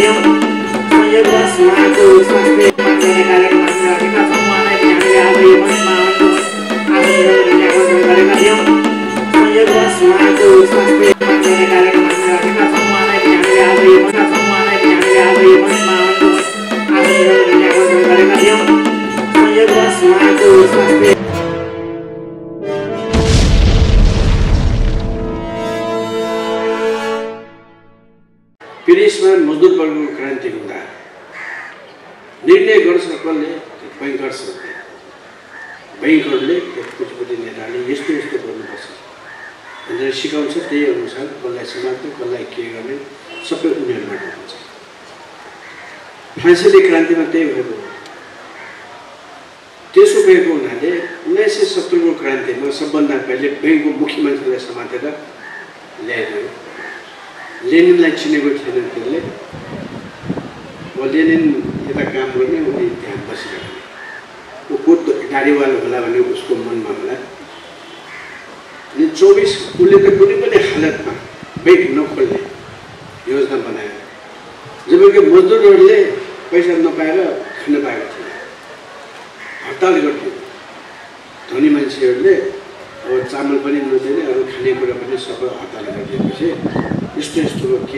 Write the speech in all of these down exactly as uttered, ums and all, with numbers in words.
विदेशमा मजदुर वर्गको क्रान्ति हुँदा निर्णय गर्छ कसले? बैंकर्स बैंकरले पुँजीपति नेताले यस्तो यस्तो गर्नुपर्छ भनेर सिकाउँछ। त्यही अनुसार कसलाई समात्ने कसलाई के गर्ने सबै उनीहरूबाट हुन्छ। फ्रान्सेली क्रान्तिमा त्यही भएको हो। त्यसो भएको हुनाले उन्नाइस सय सत्तरको क्रान्तिमा सबभन्दा पहिले बैंकको मुख्य मान्छेलाई समातेर ल्याइदियो। लेनिनलाई चिनेको थिएन त्यसले। अब लेनिन यता काम गर्ने उनी त्यहाँ बसिरहेको ऊ को दाढीवाल होला भन्ने उसको मनमा होला। अनि चौबिस उसले त कुनै पनि हालतमा बैंक नखोल्ने योजना बनायो। जबकि मजदुरहरूले पैसा नपाएर खान पाएको थिएन, हडताल गर्थ्यो। धनी मान्छेहरूले अब चामल पनि नदिने अरू खानेकुरा पनि सबै हडताल गरिदिएपछि यस्तो यस्तो के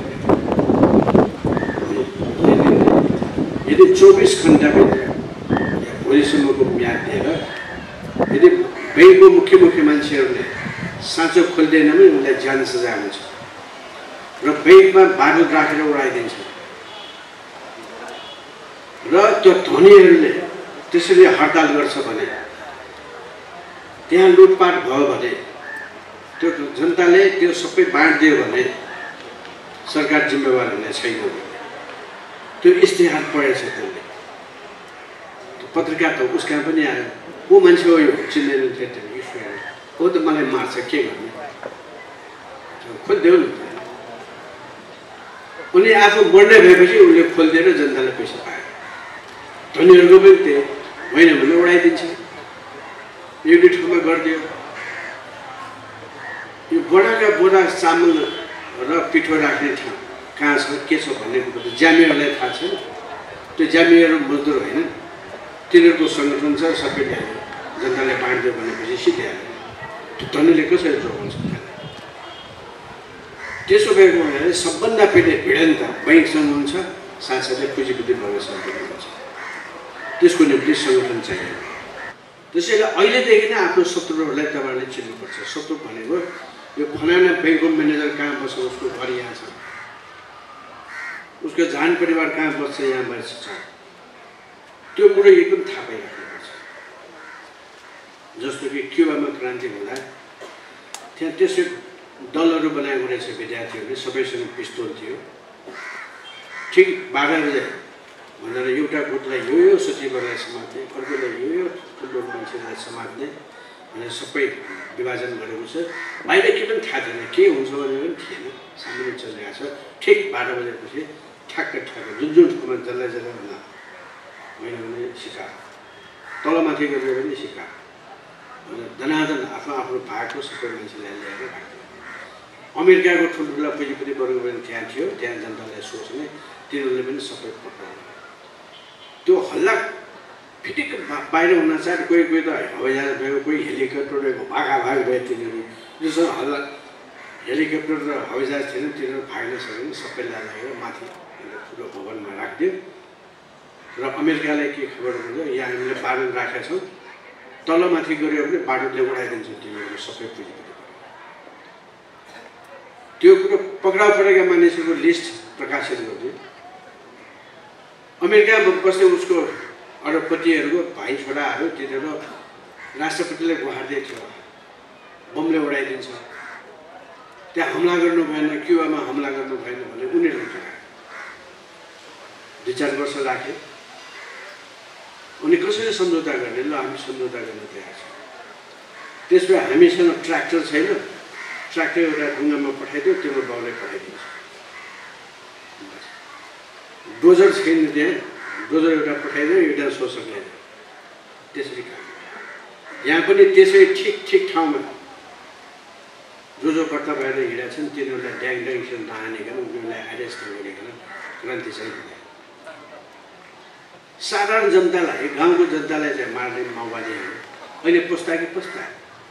यदि चौबिस घन्टाभित्र भोलिसम्मको म्याद दिएर यदि बैंकको मुख्य मुख्य मान्छेहरूले साँचो खोल्दैन भने उनलाई ज्यान सजाय हुन्छ र बैंकमा बारुद राखेर उडाइदिन्छ। र त्यो धनीहरूले त्यसरी हडताल गर्छ भने त्यहाँ लुटपाट भयो भने त्यो जनताले त्यो सबै बाँडिदियो भने सरकार जिम्मेवार हुने छैन। त्यो इस्तिहार पढेछ त्यसले। पत्रिका त उसका पनि आयो। को मान्छे हो यो चिन्दैन थियो हो त मलाई मार्छ के गर्ने खोलिदेऊ न। उनी आफू बढ्ने भएपछि उसले खोलिदिएर जनताले पैसा पायो। धनीहरूको पनि त्यही होइन भने उडाइदिन्छ। एउटै ठाउँमा गरिदियो। यो बडाका बोरा चामल र पिठो राख्ने ठाउँ कहाँ छ के छ भन्ने कुरो त ज्यामीहरूलाई थाहा छैन। त्यो ज्यामीहरू मजदुर होइन, तिनीहरूको सङ्गठन छ। सबै ल्यायो जनताले बाँडिदियो भनेपछि सिद्धिहाल्यो। त्यो धनीले कसरी जोगाउँछ? त्यसो भएको हुनाले सबभन्दा पहिले भिडन्त बैंकसँग हुन्छ, साथसाथै पुँजीपति वर्गसँग हुन्छ। त्यसको निम्ति सङ्गठन चाहियो। त्यसैले अहिलेदेखि नै आफ्नो शत्रुहरूलाई तपाईँहरूले चिन्नुपर्छ। शत्रु भनेको यो फलाना बैंकको म्यानेजर कहाँ बस्छ, उसको घर यहाँ छ, उसको जान परिवार कहाँ बस्छ, यहाँ बस्छ, त्यो कुरो एकदम थाहा पाइराख्नुपर्छ। जस्तो कि क्युबामा क्रान्ति हुँदा त्यहाँ त्यसै दलहरू बनाएको रहेछ विद्यार्थीहरूले, सबैसँग पिस्तोल थियो। ठिक बाह्र बजे भनेर एउटा गुटलाई यो यो सचिवहरूलाई समात्ने, अर्कोलाई यो यो ठुलो मान्छेलाई समात्ने भनेर सबै विभाजन गरेको छ। बाहिर के पनि थाहा थिएन, के हुन्छ भने पनि थिएन, सामान्य चलिरहेको छ। ठिक बाह्र बजेपछि ठ्याक्क ठ्याक्क जुन जुन ठाउँमा जसलाई जसलाई हुन होइन भने सिका, तलमाथि गरेर पनि सिका भनेर दनादन आफ्नो आफ्नो भागको सबै मान्छेलाई ल्याएर राख्थ्यो। अमेरिकाको ठुल्ठुला पुँजीपति वर्ग पनि त्यहाँ थियो। त्यहाँ जनतालाई सोच्ने तिनीहरूले पनि सबै पक्राउनु। त्यो हल्ला फिटिक बाहिर हुन चाहे कोही कोही त हवाईजहाज भयो, कोही हेलिकप्टर भएको भागाभाग भयो। तिनीहरू जसो हल्ला हेलिकप्टर र हवाईजहाज थिएन, तिनीहरू भाग्न सकेन। सबैलाई लगेर माथि ठुलो भवनमा राखिदियो र अमेरिकालाई के खबर दियो, यहाँ हामीले बारुद राखेका छौँ, तलमाथि गऱ्यो भने बारुदले उडाइदिन्छ तिनीहरू सबै पुँजीपति। त्यो कुरो पक्राउ परेका मानिसहरूको लिस्ट प्रकाशित गरिदियो। अमेरिकामा बस्ने उसको अरबपतिहरूको भाइ छोराहरू तिनीहरू राष्ट्रपतिले गुहार दिएको थियो, बमले उडाइदिन्छ, त्यहाँ हमला गर्नु भएन, क्युबामा हमला गर्नु भएन भने उनीहरू ठगाए। दुई चार वर्ष राखे। अनि कसरी सम्झौता गर्ने? ल हामी सम्झौता गर्न तयार छौँ। त्यसमा हामीसँग ट्र्याक्टर छैन, ट्र्याक्टर एउटा ढुङ्गामा पठाइदियो, त्यो बाउले पठाइदिन्छ। डोजर छैन त्यहाँ, डोजर एउटा पठाइदियो, एउटा शोषक ल्याइदियो। त्यसरी काम यहाँ पनि त्यसै ठिक ठिक ठाउँमा जो जो कर्ता भएर हिँडेका छन् तिनीहरूलाई ड्याङ ड्याङसँग नहानिकन उनीहरूलाई एरेस्ट गरिकन क्रान्ति चाहिँ हुँदैन। साधारण जनतालाई, गाउँको जनतालाई चाहिँ मार्ने माओवादीहरू अहिले पुस्ता कि पुस्ता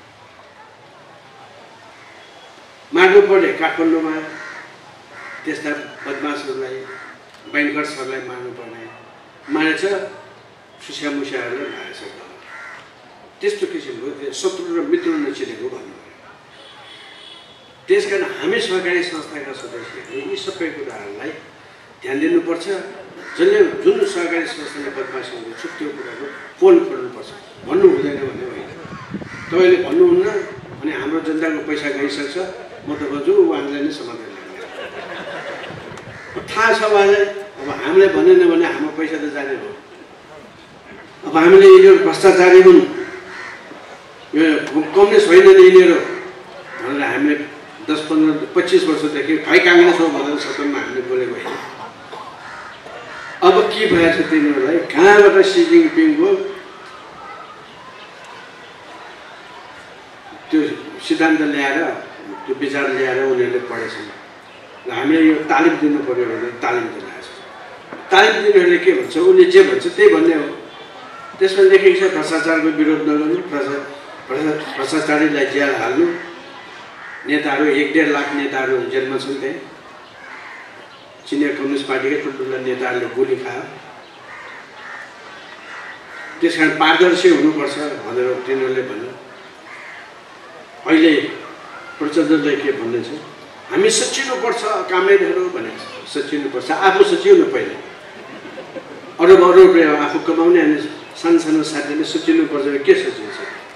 मार्नु पर्ने। काठमाडौँमा त्यस्ता बदमासहरूलाई, बैंकर्सहरूलाई मार्नु पर्ने मारेछ, सुस्या मुस्याहरूलाई मारेछ। त्यस्तो किसिमको शत्रु र मित्र नचिनेको भन्नु पर्यो। त्यस कारण हामी सरकारी संस्थाका सदस्यहरूले यी सबै कुराहरूलाई ध्यान दिनुपर्छ। जसले जुन सरकारी संस्थाले बदमासी गर्छ त्यो कुराको पोल खोल्नुपर्छ। भन्नु हुँदैन भन्ने होइन। तपाईँले भन्नुहुन्न भने हाम्रो जनताको पैसा गइसक्छ, म त भन्छु उहाँलाई नै समाधान लाग्ने। थाहा छ उहाँलाई, अब हामीलाई भनेन भने हाम्रो पैसा त जाने हो। अब हामीले यिनीहरू भ्रष्टाचारी हुन्, यो कम्युनिस्ट होइन यिनीहरू भनेर हामीले दस पन्ध्र पच्चिस वर्षदेखि भाइ काङ्ग्रेस हो भनेर सदनमा हामीले बोलेको होइन। अब के भएछ तिनीहरूलाई कहाँबाट सी जिनपिङको त्यो सिद्धान्त ल्याएर, त्यो विचार ल्याएर उनीहरूले पढेछन् र हामीले यो तालिम दिनु पर्यो भनेर तालिम दिलाएको छ। तालिम दिनेहरूले के भन्छ, उसले जे भन्छ त्यही भन्ने हो। त्यसमा लेखेको छ भ्रष्टाचारको विरोध नगर्नु, भ्रष्टाचारीलाई जेल हाल्नु, नेताहरू एक डेढ लाख नेताहरू जेलमा छन्। त्यही चिनिया कम्युनिस्ट पार्टीकै ठुल्ठुला नेताहरूले गोली खायो। त्यस कारण पारदर्शी हुनुपर्छ भनेर तिनीहरूले भन्यो। अहिले प्रचण्डले के भन्दैछ, हामी सचिनुपर्छ कामरेडहरू भनेको छ। सचिनुपर्छ, आफू सचिनु पहिले, अरू अरू आफू कमाउने अनि सानो सानो साथीले सचिनुपर्छ। के सचिन्छ?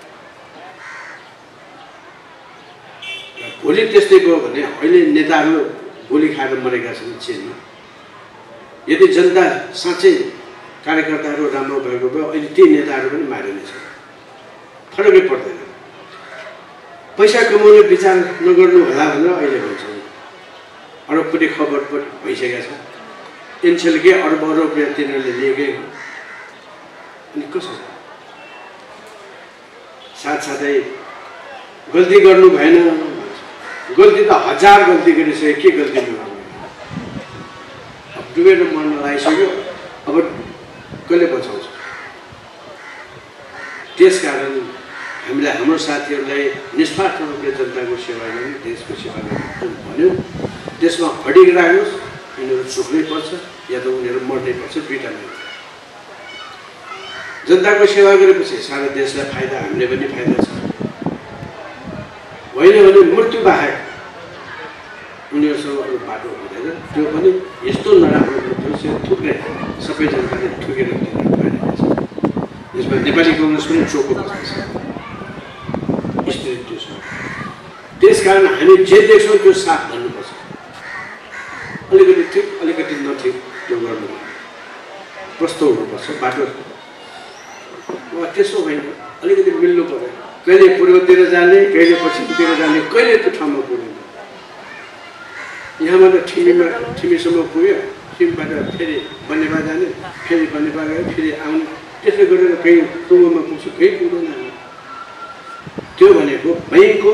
भोलि त्यस्तै गयो भने अहिले नेताहरू गोली खाएर मरेका छन् चीनमा। यदि जनता साँच्चै कार्यकर्ताहरू राम्रो भएको भए अहिले ती नेताहरू पनि मारिनेछ। फरकै पर्दैन। पैसा कमाउने विचार नगर्नु होला भनेर अहिले भन्छ। अरबपट्टि खबर पनि भइसकेको छ। एनसेलकै अर्ब अर्ब रुपियाँ तिनीहरूले लिएकै हो। अनि कसो साथसाथै गल्ती गर्नु भएन। गल्ती त हजार गल्ती गरिसक्यो, के गल्ती नगर्नु? अब डुबेर मर्न लागिसक्यो, अब कसले बचाउँछ? त्यसकारण हामीले हाम्रो साथीहरूलाई निस्वार्थ रूपले जनताको सेवा गर्ने, देशको सेवा गर्ने भन्यो। त्यसमा अडिग राख्नुहोस्, यिनीहरू चुक्नै पर्छ या त उनीहरू मर्नै पर्छ, दुईवटा नै। जनताको सेवा गरेपछि सारा देशलाई फाइदा, हामीले पनि फाइदा छ। होइन भने मृत्यु बाहेक उनीहरूसँग अरू बाटो हुँदैन। त्यो पनि यस्तो नराम्रो मृत्यु चाहिँ थुप्रै सबै जनताले ठुकेर दिनु पाइरहेको छ। यसमा नेपाली कङ्ग्रेस पनि चोखो बस्दैछ, स्थिति त्यो छ। त्यस कारण हामी जे देख्छौँ त्यो साथ भन्नुपर्छ। अलिकति ठिक अलिकति नठिक त्यो गर्नु प्रस्तो हुनुपर्छ बाटो। त्यसो होइन, अलिकति मिल्नु पर्यो। कहिले पूर्वतिर जाने, कहिले पश्चिमतिर जाने, कहिले त्यो ठाउँमा पुग्ने। यहाँबाट ठिमीमा ठिमीसम्म पुग्यो, ठिमबाट फेरि बनेपा जाने, फेरि बनेपा गयो, फेरि आउने। त्यसले गरेर कहीँ टुङ्गोमा पुग्छु, कहीँ पुग्दैन। त्यो भनेको बैंकको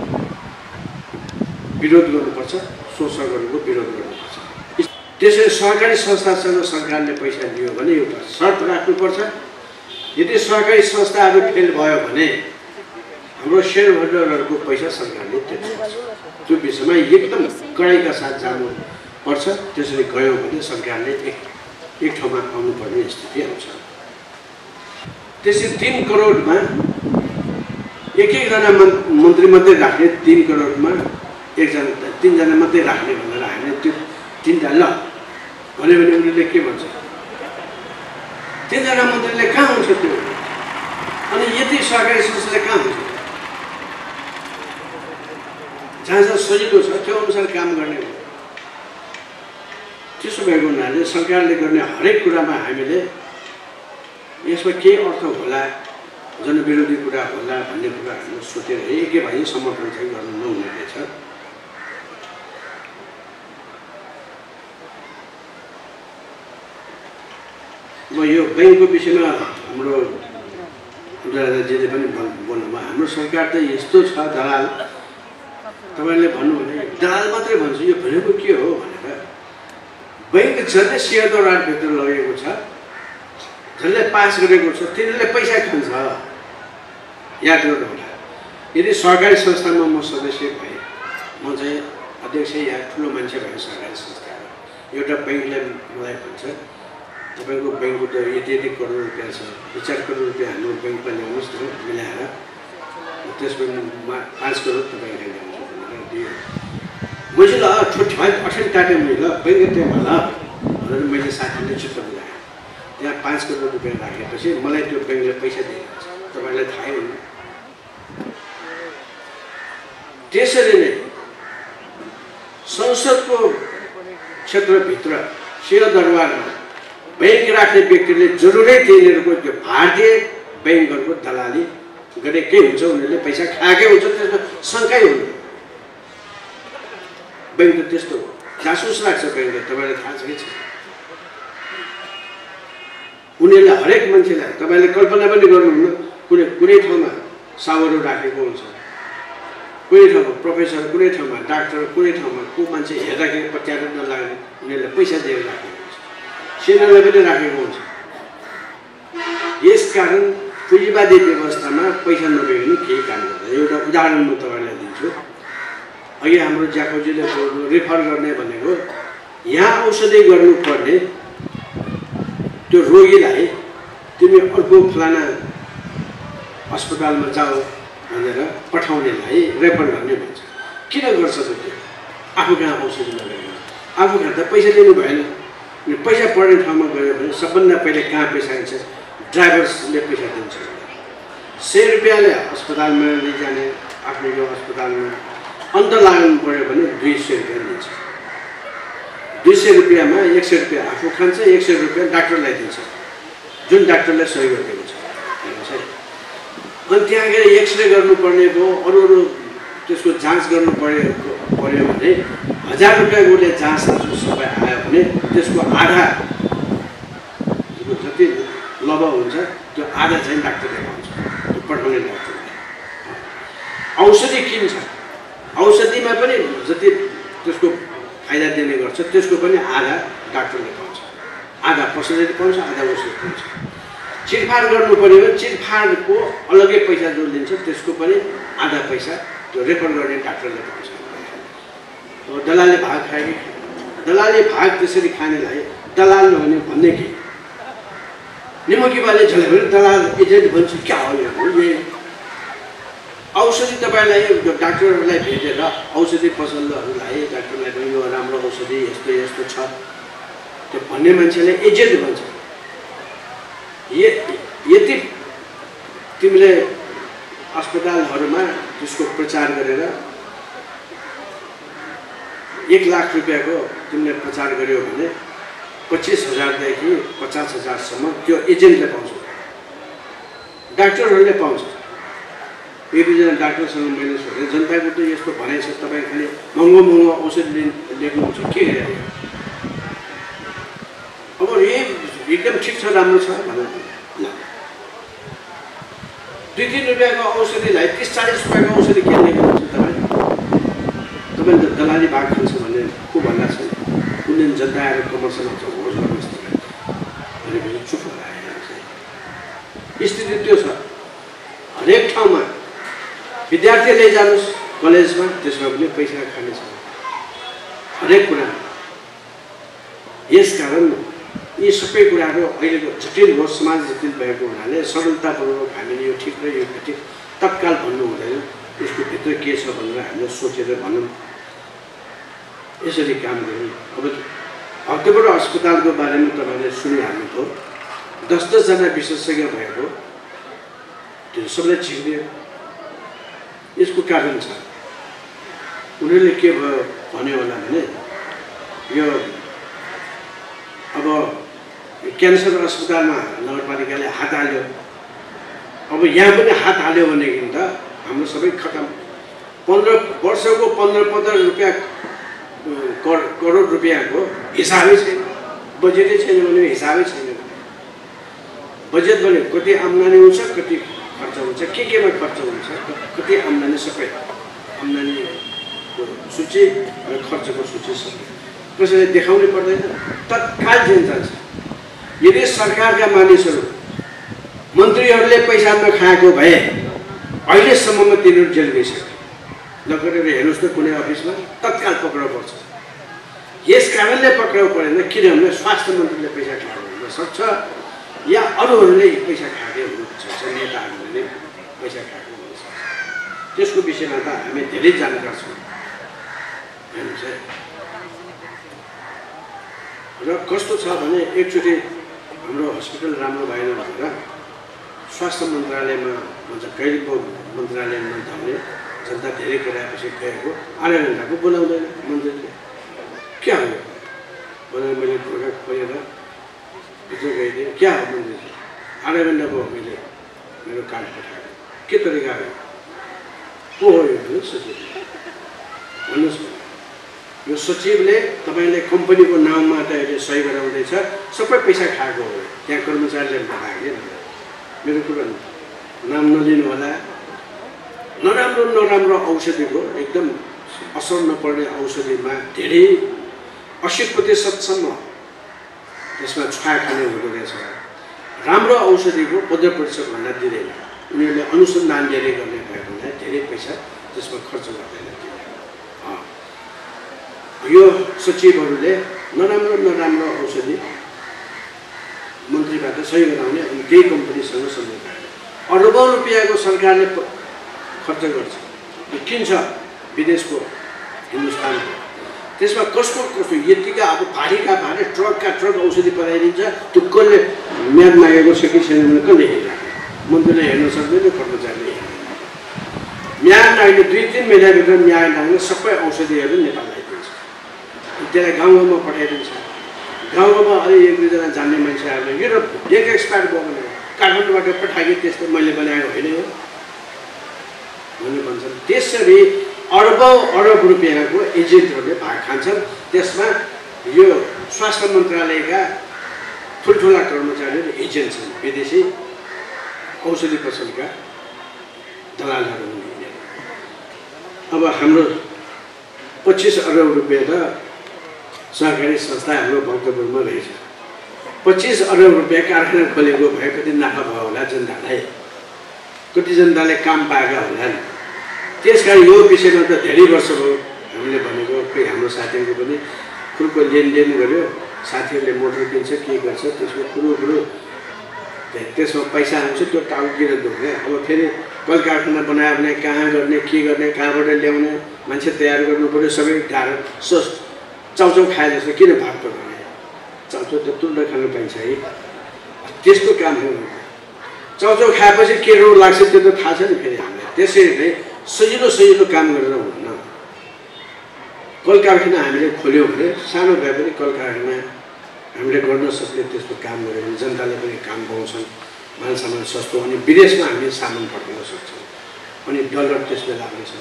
विरोध गर्नुपर्छ, शोषकहरूको विरोध गर्नुपर्छ। त्यसै सरकारी संस्थासँग सरकारले पैसा दियो भने एउटा शर्त राख्नुपर्छ। यदि सरकारी संस्थाहरू फेल भयो भने हाम्रो सेयर होल्डरहरूको पैसा सरकारले तिर्नुपर्छ। त्यो विषयमा एकदम कडाइका साथ जानुपर्छ। त्यसरी गयो भने सरकारले एक एक ठाउँमा आउनुपर्ने स्थिति आउँछ। त्यसै तिन करोडमा एक एकजना मन्त्री मात्रै राख्ने, तिन करोडमा एकजना तिनजना मात्रै राख्ने भनेर हामीले त्यो तिनवटा ल भन्यो भने उनीहरूले के भन्छ? तिनजना मन्त्रीले कहाँ हुन्छ त्यो? अनि यति सरकारी संस्थाले कहाँ हुन्छ? जहाँ जहाँ सजिलो छ त्यो अनुसार काम गर्ने हो। त्यसो भएको हुनाले सरकारले गर्ने हरेक कुरामा हामीले यसमा के अर्थ होला, जनविरोधी कुरा होला भन्ने कुरा हामीले सोचेर एक भाइ समर्थन चाहिँ गर्नु नहुने रहेछ। म यो बैंकको विषयमा हाम्रो जे पनि बोल्नुभयो, हाम्रो सरकार त यस्तो छ दलाल। तपाईँले भन्नु भने दलाल मात्रै भन्छु, यो भनेको के हो भनेर बैंक झन्डै सिंहदरबारभित्र लगेको छ, झन्डै पास गरेको छ, तिनीहरूले पैसा खान्छ। याद गर्नु होला। यदि सरकारी संस्थामा म सदस्य भएँ, म चाहिँ अध्यक्ष या ठुलो मान्छे भएँ सरकारी संस्थामा, एउटा बैंकले मलाई भन्छ तपाईँको बैंकको त यति यति करोड रुपियाँ छ, दुई चार करोड रुपियाँ हाम्रो बैंकमा ल्याउनुहोस् न मिलाएर, त्यसको पाँच करोड तपाईँले ल्याउनु भनेर दियो। मैले ल छोटी भाइ अठै काटेँ मैले ल बैंक त्यहाँ होला भनेर मैले साथीले चित्त बुझाएँ। त्यहाँ पाँच करोड रुपियाँ राखेपछि मलाई त्यो बैंकले पैसा दिएको छ, तपाईँलाई थाहै हुनु। त्यसरी नै संसदको क्षेत्रभित्र सिंहदरबारमा बैंक राख्ने व्यक्तिले जरुरै तिनीहरूको त्यो भारतीय बैंकहरूको दलाली गरेकै हुन्छ, उनीहरूले पैसा खाएकै हुन्छ, त्यसमा शङ्कै हुँदैन। बैंक त त्यस्तो हो, जासुस राख्छ बैंकले, तपाईँलाई थाहा छ कि छैन? उनीहरूले हरेक मान्छेलाई तपाईँले कल्पना पनि गर्नुहुन्न, कुनै कुनै ठाउँमा सावरो राखेको हुन्छ, कुनै ठाउँमा प्रोफेसर, कुनै ठाउँमा डाक्टर, कुनै ठाउँमा को मान्छे हेर्दाखेरि पत्याएर नलाग्ने उनीहरूले पैसा दिएर राखेको हुन्छ, सेनालाई पनि राखेको हुन्छ। यसकारण पुँजीवादी व्यवस्थामा पैसा नभइकन केही काम गर्दैन। एउटा उदाहरण म तपाईँलाई दिन्छु। अघि हाम्रो ज्याकोजीले रेफर गर्ने भनेको, यहाँ औषधि गर्नुपर्ने त्यो रोगीलाई तिमी अर्को फलाना अस्पतालमा जाऊ भनेर पठाउनेलाई रेफर गर्ने भन्छ। किन गर्छ त त्यो? आफू कहाँ औषधि नगरेर आफू कहाँ त पैसा लिनु भएन। पैसा पर्ने ठाउँमा गयो भने सबभन्दा पहिले कहाँ पैसा आइन्छ? ड्राइभर्सले पैसा दिन्छ। सय रुपियाँले अस्पतालमा लैजाने आफ्नो यो अस्पतालमा अन्त लाग्नु पऱ्यो भने दुई सय रुपियाँ दिन्छ। दुई सय रुपियाँमा एक सय रुपियाँ आफू खान्छ, एक सय रुपियाँ डाक्टरलाई दिन्छ, जुन डाक्टरलाई सहयोग गरिदिएको छ। हेर्नुहोस् है, अनि त्यहाँ गएर एक्सरे गर्नुपर्ने भयो, अरू अरू त्यसको जाँच गर्नु पर्यो पर्यो भने हजार रुपियाँ उसले जाँचहरू सबै आयो भने त्यसको आधा जति लभ हुन्छ त्यो आधा चाहिँ डाक्टरले पाउँछ, त्यो पठाउने डाक्टरले। औषधि किन्छ, औषधिमा पनि जति त्यसको फाइदा दिने गर्छ त्यसको पनि आधा डाक्टरले पाउँछ, आधा पसलले पाउँछ, आधा औषधि पाउँछ। चिरफाड गर्नु पऱ्यो भने चिरफाडको अलग्गै पैसा जो लिन्छ त्यसको पनि आधा पैसा त्यो रेफर गर्ने डाक्टरले पाउँछ। दलालले भाग खायो कि दलालले भाग त्यसरी खानेलाई दलाल नहुने भन्ने कि निमकीवाले झले भने दलाल एजेन्ट भन्छ। क्या हो यो? औषधि तपाईँलाई डाक्टरहरूलाई भेटेर औषधि पसलहरूलाई डाक्टरलाई पनि यो राम्रो औषधि यस्तो यस्तो छ त्यो भन्ने मान्छेले एजेन्ट भन्छ। यति तिमीले अस्पतालहरूमा त्यसको प्रचार गरेर एक लाख रुपियाँको तिमीले प्रचार गर्यो भने पच्चिस हजारदेखि पचास हजारसम्म त्यो एजेन्टले पाउँछ, डाक्टरहरूले पाउँछ। एक दुईजना डाक्टरसँग मैले सोधेँ, जनताको त यस्तो भनाइ छ, तपाईँ खालि महँगो महँगो औषधि लेख्नुहुन्छ के हेरेर? अब यही एकदम ठिक छ, राम्रो छ भनेर दुई तिन रुपियाँको औषधिलाई तिस चालिस रुपियाँको औषधि के लेख्नुहुन्छ तपाईँ? तपाईँले त दलाली भाग खान्छ भन्ने को भन्दा छ? कुन दिन जनता आएर कमर्सियल आउँछ होस् गर्नुहोस् तपाईँ भनेपछि चुप लगाएर स्थिति त्यो छ। हरेक ठाउँमा विद्यार्थी लैजानुहोस् कलेजमा, त्यसमा पनि पैसा खाने छ हरेक कुरामा। यसकारण यी सबै कुराहरू अहिलेको जटिल हो, समाज जटिल भएको हुनाले सरलतापूर्वक हामीले यो ठिक र यो ठिक तत्काल भन्नु हुँदैन, यसको भित्र के छ भनेर हामीले सोचेर भनौँ, यसरी काम गरौँ। अब भक्तपुर अस्पतालको बारेमा तपाईँले सुनिहाल्नुभयो, दस दसजना विशेषज्ञ भएको त्यो सबैलाई छिक्दियो। यसको कारण छ, उनीहरूले के भयो भन्यो होला भने यो अब क्यान्सर अस्पतालमा नगरपालिकाले हात हाल्यो, अब यहाँ पनि हात हाल्यो भनेदेखि त हाम्रो सबै खतम। पन्ध्र वर्षको पन्ध्र पन्ध्र रुपियाँ करोड रुपियाँको हिसाबै छैन, बजेटै छैन भने हिसाबै छैन। बजेट भने कति आम्दानी हुन्छ, कति खर्च हुन्छ, के केमा खर्च हुन्छ, कति आम्दानी, सबै आम्दानीको सूची र खर्चको सूची सबै कसैले देखाउनै पर्दैन, तत्काल जेल जान्छ। यदि सरकारका मानिसहरू मन्त्रीहरूले पैसा नखाएको भए अहिलेसम्ममा तिनीहरू जेल गइसके। लगेर हेर्नुहोस् त कुनै अफिसमा तत्काल पक्राउ पर्छ। यस कारणले पक्राउ परेन किनभने स्वास्थ्य मन्त्रीले पैसा खाएको हुन सक्छ या अरूहरूले पैसा खाएकै हुनसक्छ, नेताहरूले पैसा खाएको हुनसक्छ। त्यसको विषयमा त हामी धेरै जानकार छौँ। हेर्नुहोस् है, र कस्तो छ भने एकचोटि हाम्रो हस्पिटल राम्रो भएन भनेर स्वास्थ्य मन्त्रालयमा भन्छ कहिले पो मन्त्रालयमा धाउने जनता धेरै कराएपछि गएको आधा घन्टाको बोलाउँदैन मन्त्रीले। क्या हो भनेर मैले ढोका खोलेर भित्र गइदिएँ। क्या हो मन्त्रीले? आधा घन्टा भयो मैले मेरो कार्ड पठाएको। के तरिका हो? को हो यो भन्नुहोस् सचिव? भन्नुहोस् यो सचिवले तपाईँले कम्पनीको नाममा त अहिले सही गराउँदैछ, सबै पैसा खाएको हो, त्यहाँ कर्मचारीले पठाएको कि मेरो कुरा नाम नलिनु होला। नराम्रो नराम्रो औषधिको एकदम असर नपर्ने औषधिमा धेरै अस्सी प्रतिशतसम्म त्यसमा छुवा खाने हुँदो रहेछ। राम्रो औषधिको पन्ध्र प्रतिशतभन्दा दिँदैन। उनीहरूले अनुसन्धान धेरै गर्ने भएको हुँदा धेरै पैसा त्यसमा खर्च गर्दैन। यो सचिवहरूले नराम्रो नराम्रो औषधि मन्त्रीबाट सही गराउने अनि केही कम्पनीसँग सम्झौता अरबौँ रुपियाँको सरकारले खर्च गर्छ, किन्छ विदेशको हिन्दुस्तानको। त्यसमा कसको कसको यतिका अब भारीका भारी ट्रकका ट्रक औषधि पठाइदिन्छ। त्यो कसले म्याद मागेको छ कि छैन भने कसले हेरिराख्ने? मन्त्रीले हेर्न सक्दैन, कर्मचारीले हेर्दैन। म्याद नाग्ने दुई तिन महिनाभित्र म्याद नाग्ने सबै औषधिहरू नेपाललाई दिन्छ, त्यसलाई गाउँ गाउँमा पठाइदिन्छ। गाउँ गाउँमा अलि एक दुईजना जान्ने मान्छेहरूले यो एक एक्सपायर भयो भने काठमाडौँबाट पठाएँ त्यस्तो मैले बनाएको होइन हो भन्ने भन्छन्। त्यसरी अरबौँ अरब रुपियाँको एजेन्टहरूले भाग खान्छन्। त्यसमा यो स्वास्थ्य मन्त्रालयका ठुल्ठुला कर्मचारीहरू एजेन्ट छन्, विदेशी औषधि पसलका दलालहरू हुने। अब हाम्रो पच्चिस अरब रुपियाँ त सहकारी संस्था हाम्रो भक्तपुरमा रहेछ। पच्चिस अरब रुपियाँ कारखाना खोलेको भए कति नाफा भयो होला जनतालाई, कति जनताले काम पाएका होलान्। त्यस कारण यो विषयमा त धेरै वर्ष भयो हामीले भनेको। कोही हाम्रो साथीहरू पनि कुरोको लेनदेन गर्यो, साथीहरूले मोटर किन्छ के गर्छ त्यसको कुरो कुरो त्यसमा पैसा आउँछ, त्यो टाउको किन दुख्ने। अब फेरि कल कारखाना बनायो भने कहाँ गर्ने, के गर्ने, कहाँबाट ल्याउने, मान्छे तयार गर्नु पऱ्यो, सबै गाह्रो। सो चाउचाउ खाए जस्तो किन भात पकाउने? चाउचाउ त तुल्दा खानु पाइन्छ है, त्यसको काम हो। चाउचाउ खाएपछि के रोग लाग्छ त्यो त थाहा छ नि फेरि हामीलाई। त्यसरी नै सजिलो सजिलो काम गरेर हुन्न। कल कारखाना हामीले खोल्यौँ भने सानो भए पनि कल कारखाना हामीले गर्न सक्ने त्यस्तो काम गऱ्यो भने जनताले पनि काम पाउँछन्, माल सामान सस्तो, अनि विदेशमा हामीले सामान पठाउन सक्छौँ, अनि डलर त्यस बेला आउँछ।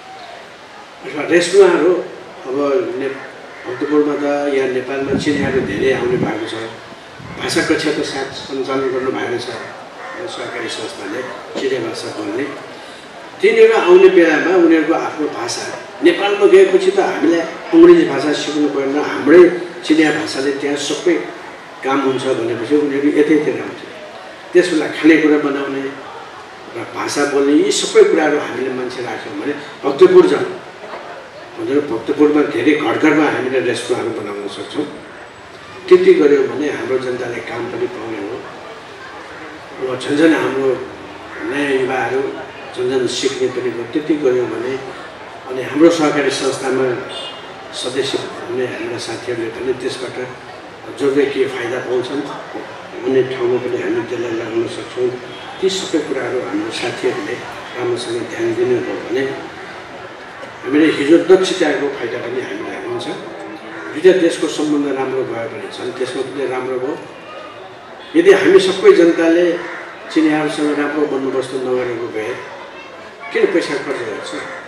अथवा रेस्टुरेन्टहरू अब ने भक्तपुरमा त यहाँ नेपालमा चिनियाहरू धेरै आउने भएको छ। भाषा कक्षा त साथ सञ्चालन गर्नु भएको छ सहकारी संस्थाले, चिनिया भाषा बोल्ने। तिनीहरू आउने बेलामा उनीहरूको आफ्नो भाषा, नेपालमा गएपछि त हामीलाई अङ्ग्रेजी भाषा सिक्नु परेन, हाम्रै चिनिया भाषाले त्यहाँ सबै काम हुन्छ भनेपछि उनीहरू यतैतिर आउँछ। त्यस बेला खानेकुरा बनाउने र भाषा बोल्ने यी सबै कुराहरू हामीले मान्छे राख्यौँ भने भक्तपुर जाउँ भनेर भक्तपुरमा धेरै घर घरमा हामीले रेस्टुरेन्टहरू बनाउन सक्छौँ। त्यति गऱ्यौँ भने हाम्रो जनताले काम पनि पाउने हो। अब झन्झन हाम्रो नयाँ युवाहरू झन्झन सिक्ने पनि भयो। त्यति गऱ्यौँ भने अनि हाम्रो सहकारी संस्थामा सदस्य हुने हाम्रा साथीहरूले पनि त्यसबाट जोड्दै के फाइदा पाउँछन् भन्ने ठाउँमा पनि हामी त्यसलाई लगाउन सक्छौँ। ती सबै कुराहरू हाम्रो साथीहरूले राम्रोसँग ध्यान दिनुभयो भने हामीले हिजो दक्षताको फाइदा पनि हामीलाई हुन्छ। दुईवटा देशको सम्बन्ध राम्रो भयो भने छन्, त्यसमा पनि राम्रो भयो। यदि हामी सबै जनताले चिनियाहरूसँग राम्रो बन्दोबस्त नगरेको भए किन पैसा खर्च गर्छ?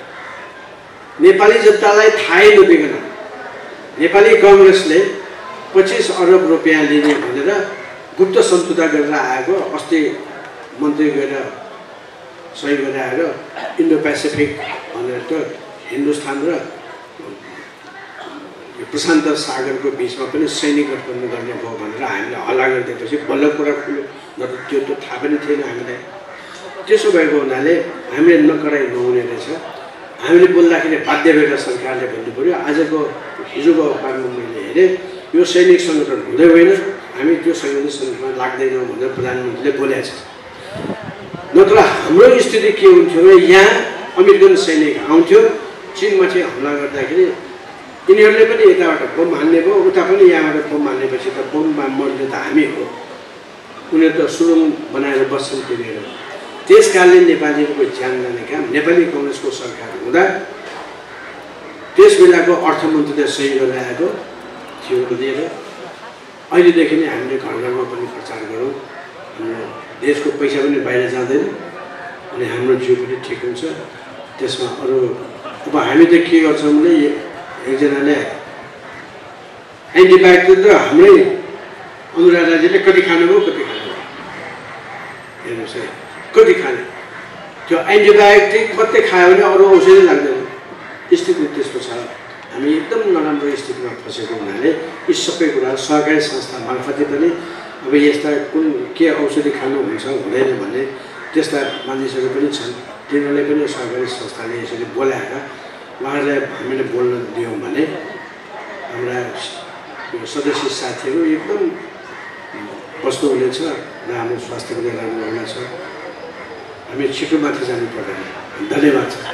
नेपाली जनतालाई थाहै नदिकन नेपाली कङ्ग्रेसले पच्चिस अरब रुपियाँ लिने भनेर गुप्त सम्झौता गरेर आएको। अस्ति मन्त्री गएर सही गरेर आएर इन्डो पेसिफिक भनेर त हिन्दुस्तान र प्रशान्त सागरको बिचमा पनि सैनिक गठबन्धन गर्ने भयो भनेर हामीले हल्ला गरिदिएपछि बल्ल कुरा खुल्यो। न त त्यो त थाहा पनि थिएन हामीलाई। त्यसो भएको हुनाले हामीले नकराई नहुने रहेछ। हामीले बोल्दाखेरि बाध्य भएर सरकारले भन्नु पऱ्यो। आजको हिजोको अखबारमा मैले हेरेँ यो सैनिक सङ्गठन हुँदै होइन, हामी त्यो सैनिक सङ्गठनमा लाग्दैनौँ भनेर प्रधानमन्त्रीले बोलेको छ। नत्र हाम्रो स्थिति के हुन्थ्यो भने यहाँ अमेरिकन सैनिक आउँथ्यो, चीनमाथि हमला गर्दाखेरि यिनीहरूले पनि यताबाट बम हान्ने भयो, उता पनि यहाँबाट बम हान्नेपछि त बममा मर्ने त हामी हो। उनीहरू त सुरुङ बनाएर बस्छन् तिनीहरू। त्यस कारणले नेपालीहरूको ज्यान जाने काम नेपाली कङ्ग्रेसको सरकार हुँदा त्यस बेलाको अर्थमन्त्रीले सही गरेर आएको थियो दिएर अहिलेदेखि नै हामीले घर घरमा पनि प्रचार गरौँ। हाम्रो देशको पैसा पनि बाहिर जाँदैन अनि हाम्रो जिउ पनि ठिक हुन्छ। त्यसमा अरू अब हामी त के गर्छौँ भने एकजनाले एन्टिबायोटिक त हाम्रै अनुराधाजीले कति खानुभयो कति खानुभयो हेर्नुहोस् है, कति खाने त्यो एन्टिबायोटिक मात्रै खायो भने अरू औषधि लाग्दैन। स्थिति त्यस्तो छ। हामी एकदम नराम्रो स्थितिमा फसेको हुनाले यी सबै कुरा सहकारी संस्था मार्फतै पनि अब यस्ता कुन के औषधि खानुहुन्छ हुँदैन भने त्यस्ता मानिसहरू पनि छन्। तिनीहरूले पनि सहकारी संस्थाले यसरी बोलाएर उहाँहरूलाई हामीले बोल्न दियौँ भने हाम्रा सदस्य साथीहरू एकदम बस्नु हुनेछ र हाम्रो स्वास्थ्य पनि राम्रो हुनेछ। हामी छिटो माथि जानु पर्दैन। धन्यवाद छ।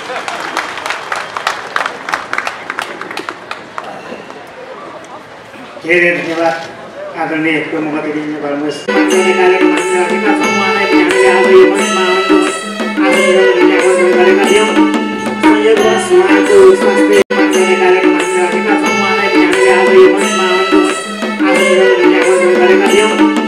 धेरै धन्यवाद आदरणीय प्रमुख अतिथि नेपालमा कार्यक्रम